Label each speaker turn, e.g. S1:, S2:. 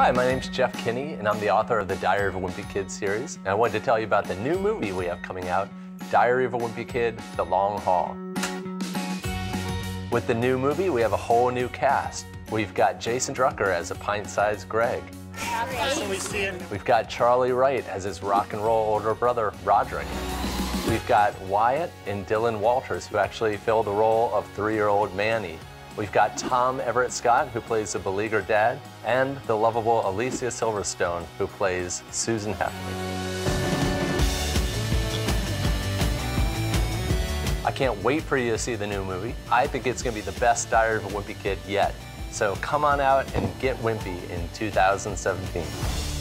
S1: Hi, my name's Jeff Kinney, and I'm the author of the Diary of a Wimpy Kid series. And I wanted to tell you about the new movie we have coming out, Diary of a Wimpy Kid, The Long Haul. With the new movie, we have a whole new cast. We've got Jason Drucker as a pint-sized Greg. We've got Charlie Wright as his rock and roll older brother, Roderick. We've got Wyatt and Dylan Walters, who actually fill the role of 3-year-old Manny. We've got Tom Everett Scott, who plays the beleaguered dad, and the lovable Alicia Silverstone, who plays Susan Heffley. I can't wait for you to see the new movie. I think it's going to be the best Diary of a Wimpy Kid yet. So come on out and get Wimpy in 2017.